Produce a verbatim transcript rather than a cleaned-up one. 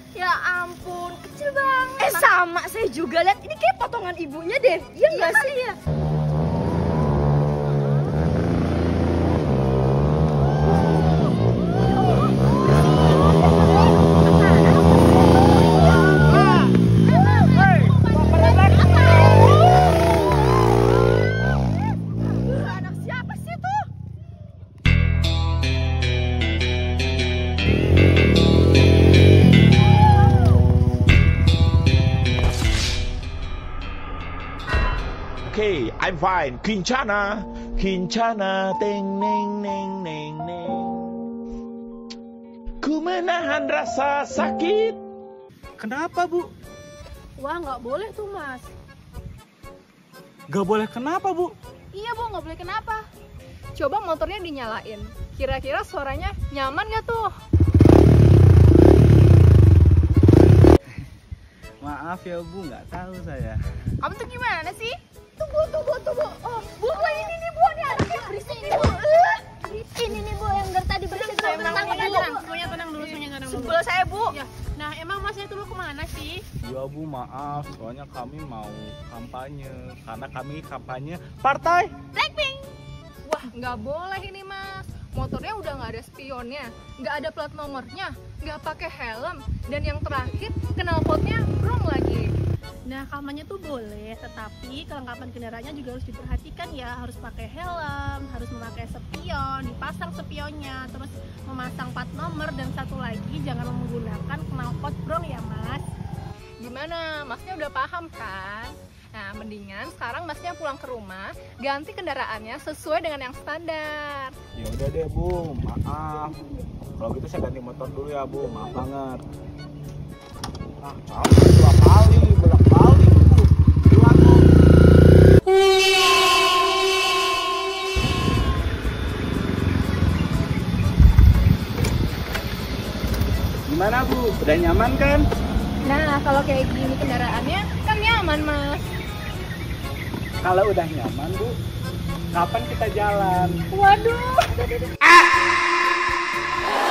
Ya ampun, kecil banget. Eh sama, saya juga lihat ini kayak potongan ibunya deh. Iya nggak sih? Ya. Okay, I'm fine. Kincana, Kincana, teng neng neng neng neng. Ku menahan rasa sakit. Kenapa, Bu? Wah, nggak boleh tuh, Mas. Gak boleh kenapa, Bu? Iya, Bu, nggak boleh kenapa. Coba motornya dinyalain. Kira-kira suaranya nyaman nggak tuh? Maaf ya, Bu, nggak tahu saya. Kamu tuh gimana sih? Tunggu, tunggu, tunggu. Oh, Bu, ini nih, Bu. Ini anaknya berisik nih, Bu. Ini nih, Bu, yang dari tadi berisik. Tenang, tenang, tenang, semuanya tenang dulu, semuanya tenang dulu. Sebel saya, Bu. Ya. Nah, emang Masnya itu mau kemana sih? Ya, Bu, maaf. Soalnya kami mau kampanye. Karena kami kampanye partai Blackpink. Wah, nggak boleh ini, Mas. Motornya udah nggak ada spionnya, nggak ada plat nomornya, nggak pakai helm, dan yang terakhir knalpotnya wrong lagi. Nah, kampanye tuh boleh, tetapi kelengkapan kendaraannya juga harus diperhatikan ya. Harus pakai helm, harus memakai spion, dipasang spionnya, terus memasang plat nomor, dan satu lagi jangan menggunakan knalpot wrong ya, Mas. Gimana? Masnya udah paham kan? Nah, mendingan sekarang Masnya pulang ke rumah, ganti kendaraannya sesuai dengan yang standar. Ya udah deh, Bu, maaf. Kalau gitu saya ganti motor dulu ya, Bu. Maaf banget. Ah, capek dua kali, bolak balik, Bu. Duluan, Bu. Gimana, Bu? Udah nyaman kan? Nah, kalau kayak gini kendaraannya kan nyaman, Mas. Kalau udah nyaman, Bu, kapan kita jalan? Waduh.